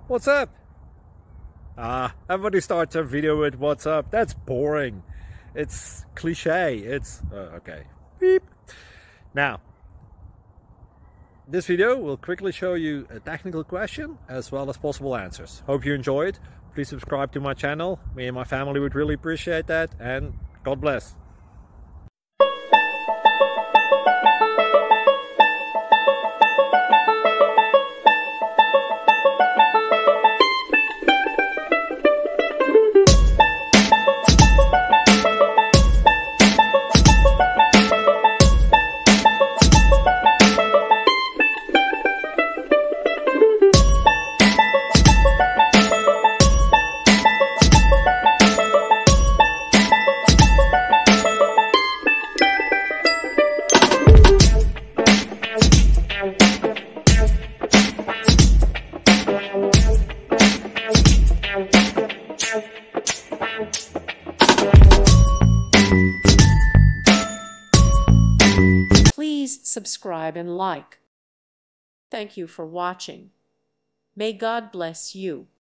What's up? Everybody starts their video with what's up. That's boring. It's cliche. It's okay. Beep. Now, this video will quickly show you a technical question as well as possible answers. Hope you enjoyed. Please subscribe to my channel. Me and my family would really appreciate that, and God bless. Please subscribe and like. Thank you for watching. May God bless you.